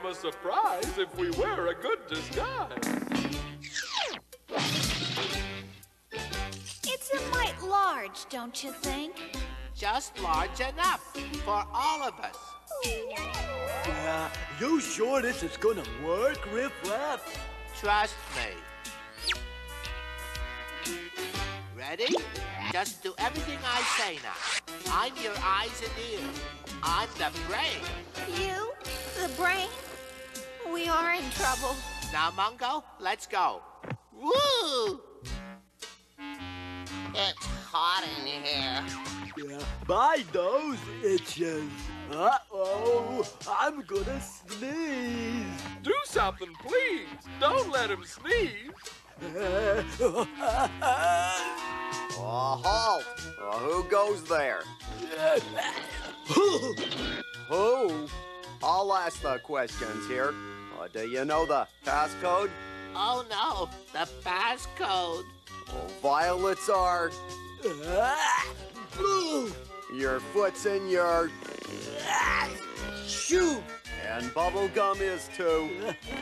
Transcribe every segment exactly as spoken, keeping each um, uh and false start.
a surprise if we wear a good disguise. It's a mite large, don't you think? Just large enough for all of us. Yeah, you sure this is gonna work, Riff Raff? Trust me. Ready? Just do everything I say now. I'm your eyes and ears. I'm the brain. You? The brain? We are in trouble. Now, Mungo, let's go. Woo! It's hot in here. Yeah, my nose itches. Uh-oh, I'm gonna sneeze. Do something, please. Don't let him sneeze. Oh, halt! Uh, who goes there? Who? I'll ask the questions here. Uh, do you know the passcode? Oh, no, the passcode. Oh, violets are... Your foot's in your... Shoot! And bubblegum is too.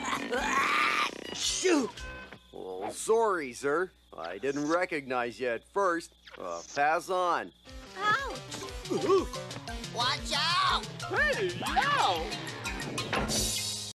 Shoot! Well, sorry, sir. I didn't recognize you at first. Uh, pass on. Ouch! Watch out! Hey, yow!